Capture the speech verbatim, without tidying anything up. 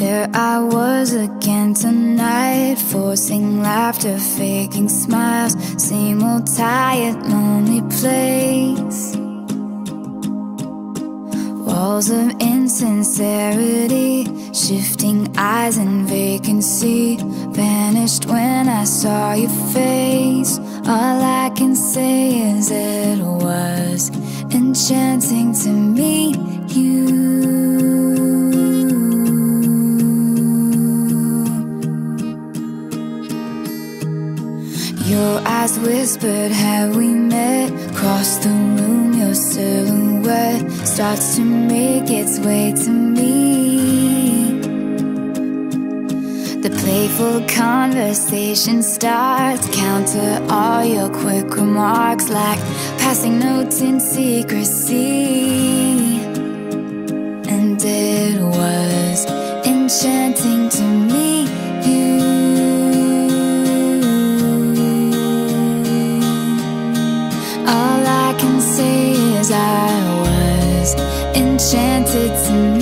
Here I was again tonight, forcing laughter, faking smiles. Same old tired, lonely place. Walls of insincerity, shifting eyes and vacancy. Vanished when I saw your face. All I can say is it was enchanting to meet you. Your eyes whispered, have we met? Across the room, your silhouette starts to make its way to me. The playful conversation starts, counter all your quick remarks like passing notes in secrecy. And it was enchanting to meet you. I was enchanted to